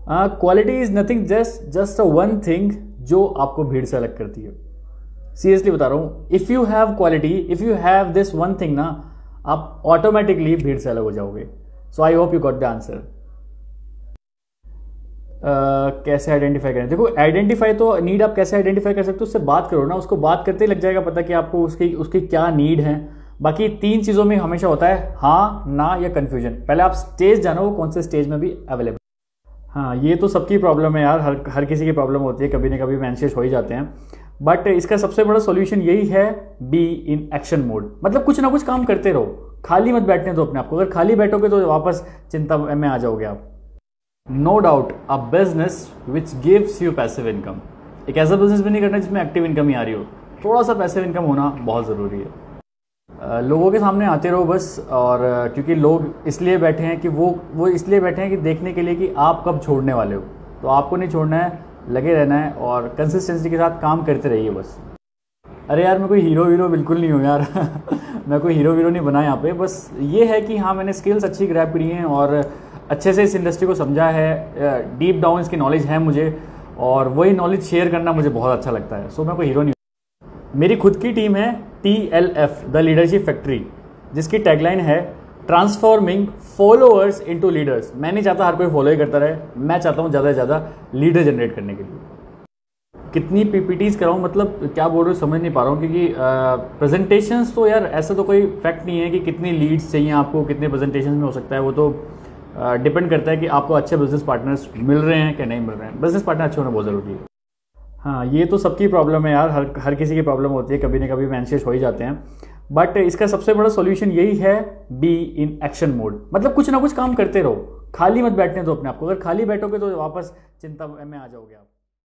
Quality is nothing just a one thing जो आपको भीड़ से अलग करती है। सीरियसली बता रहा हूं, if you have quality, if you have this one thing ना, आप ऑटोमेटिकली भीड़ से अलग हो जाओगे। So I hope you got the answer. कैसे आइडेंटिफाई करें? देखो, आइडेंटिफाई तो नीड आप कैसे आइडेंटिफाई कर सकते हो, उससे बात करो ना, उसको बात करते ही लग जाएगा पता कि आपको उसकी क्या नीड है। बाकी 3 चीजों में हमेशा होता है हाँ, ना या कंफ्यूजन। पहले आप स्टेज जानो, वो कौन से स्टेज में भी अवेलेबल। हाँ, ये तो सबकी प्रॉब्लम है यार, हर किसी की प्रॉब्लम होती है, कभी ना कभी मैंशेस हो ही जाते हैं। बट इसका सबसे बड़ा सॉल्यूशन यही है, बी इन एक्शन मोड। मतलब कुछ ना कुछ काम करते रहो, खाली मत बैठने दो अपने आप को। अगर खाली बैठोगे तो वापस चिंता में आ जाओगे आप। No doubt a business which gives you passive income. एक ऐसा बिजनेस भी नहीं करना जिसमें एक्टिव इनकम ही आ रही हो। थोड़ा सा पैसिव इनकम होना बहुत ज़रूरी है। लोगों के सामने आते रहो बस, और क्योंकि लोग इसलिए बैठे हैं कि वो इसलिए बैठे हैं कि देखने के लिए कि आप कब छोड़ने वाले हो। तो आपको नहीं छोड़ना है, लगे रहना है और कंसिस्टेंसी के साथ काम करते रहिए बस। अरे यार, मैं कोई हीरो बिल्कुल नहीं हूँ यार मैं कोई हीरो नहीं बना यहाँ पे। बस ये है कि हाँ, मैंने स्किल्स अच्छी ग्रैब करी हैं और अच्छे से इस इंडस्ट्री को समझा है। डीप डाउन इसकी नॉलेज है मुझे, और वही नॉलेज शेयर करना मुझे बहुत अच्छा लगता है। सो मैं कोई हीरो नहीं। मेरी खुद की टीम है TLF द लीडरशिप फैक्ट्री, जिसकी टैगलाइन है ट्रांसफॉर्मिंग फॉलोअर्स इनटू लीडर्स। मैं नहीं चाहता हर कोई फॉलो ही करता रहे, मैं चाहता हूँ ज़्यादा से ज़्यादा लीडर जनरेट करने के लिए। कितनी PPTs कराऊँ, मतलब क्या बोल रहे हो समझ नहीं पा रहा हूँ, क्योंकि प्रेजेंटेशंस तो यार ऐसा तो कोई फैक्ट नहीं है कि कितनी लीड्स चाहिए आपको, कितने प्रेजेंटेशन में हो सकता है। वो तो डिपेंड करता है कि आपको अच्छे बिजनेस पार्टनर्स मिल रहे हैं कि नहीं मिल रहे हैं। बिजनेस पार्टनर अच्छे होना बहुत ज़रूरी है। हाँ, ये तो सबकी प्रॉब्लम है यार, हर किसी की प्रॉब्लम होती है, कभी ना कभी मैंशेस हो ही जाते हैं। बट इसका सबसे बड़ा सॉल्यूशन यही है, बी इन एक्शन मोड। मतलब कुछ ना कुछ काम करते रहो, खाली मत बैठने दो अपने आप को। अगर खाली बैठोगे तो वापस चिंता में आ जाओगे आप।